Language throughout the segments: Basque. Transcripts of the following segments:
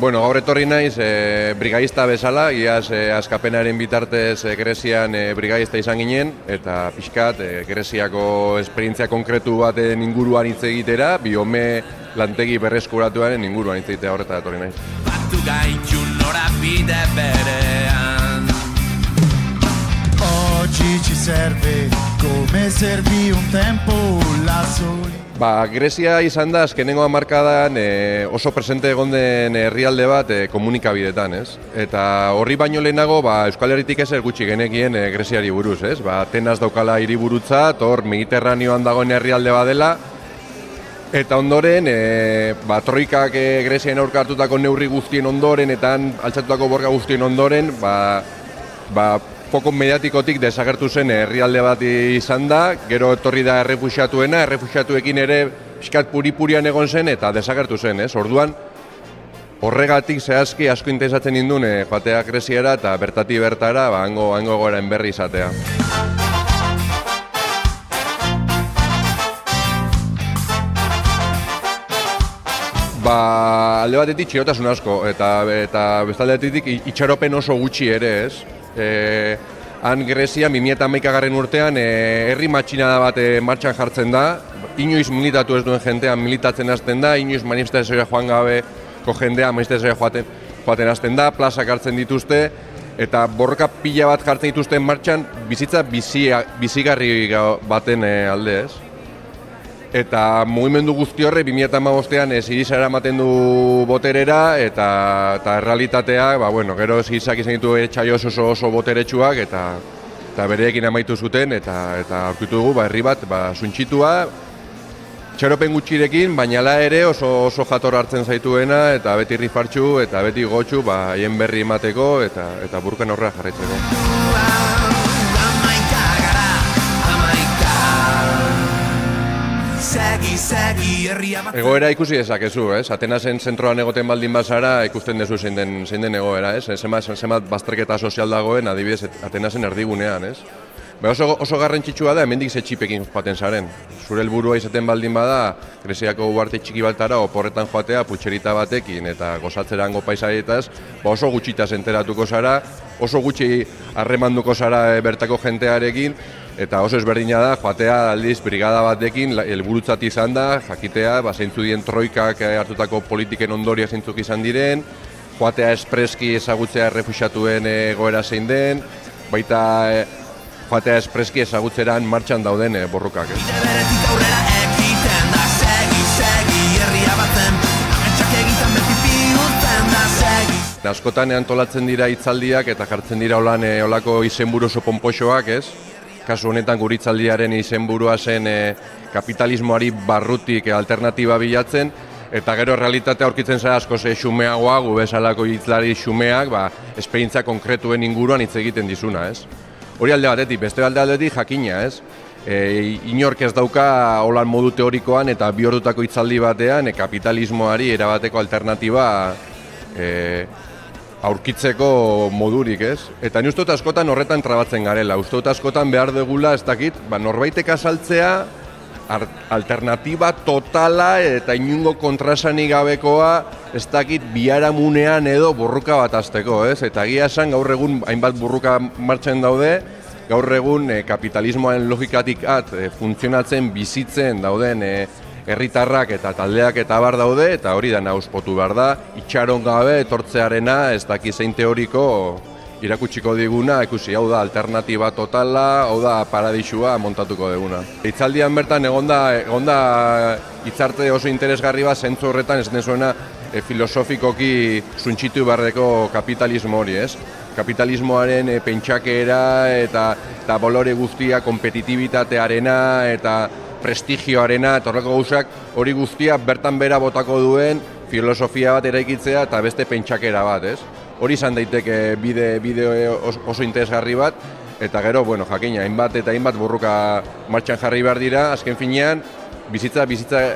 Bueno, gaur etorri naiz brigadista bezala, iaz askapenaren bitartez Grezian brigadista izan ginen, eta pixkat Greziako esperientzia konkretu baten inguruan hitz egitera, biome lantegi berreskuratuaren inguruan hitz egitea horreta etorri naiz. Batu gaitu norabide berean. Oggi ci serve come servì un tempo la solitudine. Grezia izan da azkenengo hamarkadan oso presente egon den herrialde bat komunikabidetan, ez? Eta horri baino lehenago Euskal Herritik ezer gutxi genekien Greziari buruz, ez? Atenas daukala hiriburutzat, hor Mediterraneoan dagoen herrialde badela, eta ondoren, troikak Grezian aurka hartutako neurri guztien ondoren, eta altxatutako borga guztien ondoren, foko mediatikotik desagertu zen herrialde bat izan da, gero etorri da errefuxiatuena, errefuxiatuekin ere pixkat puri-purian egon zen eta desagertu zen, ez? Orduan, horregatik zehazki asko interesatzen nindun joatea Greziara eta bertatik bertara hango egoeraren berri izatea. Alde batetik txirotasun asko, eta bestaldetik itxaropen oso gutxi ere, ez? Han Grezia 2011 urtean herri matxinada bat martxan jartzen da, inoiz militatu ez duen jendean militatzen hasten da, inoiz manifestazioa joan gabeko jendea manifestazioa joaten hasten da, plazak hartzen dituzte, eta borroka pila bat jartzen dituzten martxan bizitza bizigarri baten alde, ez? Eta mugimendu guzti horre 2015ean Siriza eramaten du boterera eta errealitatea, gero Sirizak izan ditu etxaio oso boteretsuak eta bereekin amaitu zuten eta aurkitu dugu herri bat suntxitua, txaropen gutxirekin, baina ala ere oso jator hartzen zaituena eta beti rifartxu eta beti gotxu haien berri emateko eta burken aurrera jarraitzeko. Egoera ikusi dezakezu, ez? Atenasen zentroan egoten baldin bazara ikusten dezu zein den egoera, ez? Zenbat bazterketa sozial dagoen, adibidez, Atenasen erdigunean, ez? Oso garrantzitsua da, hemendik ze txipekin joaten zaren. Zure helburua izaten baldin bada, Greziako uharte txiki baltara oporretan joatea, putxerita batekin eta gozatzerango paisaietaz, oso gutxitaz enteratuko zara, oso gutxi harremanduko zara bertako jentearekin, eta oso ezberdina da, joatea aldiz brigada batekin, helburutzat izan da, jakitea, zeintzu dien troikak hartutako politiken ondoria zeintzuk izan diren, joatea espreski ezagutzea errefuxiatuen egoera zein den, baita joatea espreski ezagutzeran martxan dauden borrokak. Askotan antolatzen dira hitzaldiak eta jartzen dira olako izenburu oso ponpoxoak, ez? Kasu honetan gure hitzaldiaren izenburua zen kapitalismoari barrutik alternatiba bilatzen, eta gero realitatea aurkitzen zara asko xumeagoa, gu bezalako hitzlari xumeak, esperientzia konkretuen inguruan hitz egiten dizuna, ez? Hori alde batetik, beste alde batetik jakina, ez? Inork ez dauka holan modu teorikoan eta bi ordutako hitzaldi batean kapitalismoari erabateko alternatiba aurkitzeko modurik, ez? Eta ni uste dut askotan horretan trabatzen garela, uste dut askotan behar dugula, ez dakit, norbaitek azaltzea alternatiba totala eta inungo kontrasanik gabekoa, ez dakit, biharamunean edo borruka bat azteko, ez? Eta egia esan gaur egun hainbat burruka martxan daude, gaur egun kapitalismoaren logikatik funtzionatzen, bizitzen dauden herritarrak eta taldeak eta bar daude, eta hori da nauspotu behar da, itxaron gabe etortzearena ez daki zein teoriko irakutsiko diguna, ikusi, hau da alternatiba totala, hau da paradisua montatuko diguna. Hitzaldian bertan egon da hitzarte oso interesgarri bat zentzu horretan ez dezuena filosofikoki suntxitu beharreko kapitalismo hori, ez? Kapitalismoaren pentsakera eta bolore guztia, kompetitibitatearena eta prestigioarena, eta horreko gauzak hori guztia bertan bera botako duen filosofia bat eraikitzea eta beste pentsakera bat, ez? Hori izan daiteke bide oso interesgarri bat, eta gero, jakina, hainbat eta hainbat burruka martxan jarri behar dira, azken finean, bizitza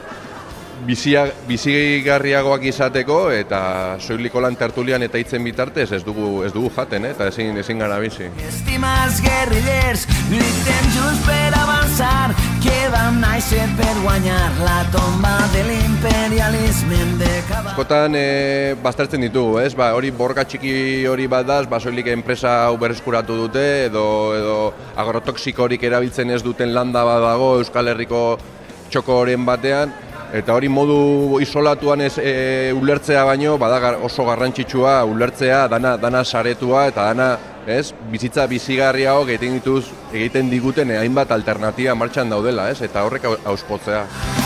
bizigarriagoak izateko, eta soiliko lan tertulian eta hitzen bitartez ez dugu jaten, eta ezin gara bizi. Estimas guerrillers, griten just per avanzar. que vam néixer per guanyar la tomba de l'imperialisme de cavall. Askotan baztertzen ditugu, ez? Hori borga txiki hori bat da, soilik enpresa hau berreskuratu dute edo agrotoxikorik erabiltzen ez duten landa bat dago Euskal Herriko txokoren batean, eta hori modu isolatuan ez ulertzea baino bada oso garrantzitsua ulertzea dana saretua eta dana, ez? Bizitza bizigarriago egiten diguten hainbat alternatiba martxan daudela, ez? Eta horrek hauspotzea.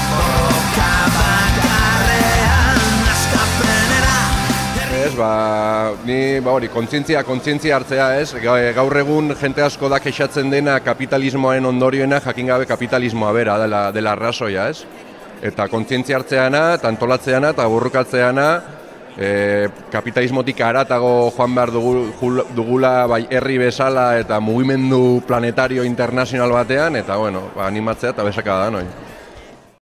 Ez, ni hori, kontzientzia hartzea, ez? Gaur egun jente asko da kexatzen dena kapitalismoaren ondorioena jakin gabe kapitalismoa bera dela arrazoia, ez? Eta kontzientzia hartzeana, eta antolatzeana, eta borrokatzeana, kapitalismotik haratago joan behar dugula bai herri bezala eta mugimendu planetario internazional batean, eta bueno, animatzea eta besaka da, noi.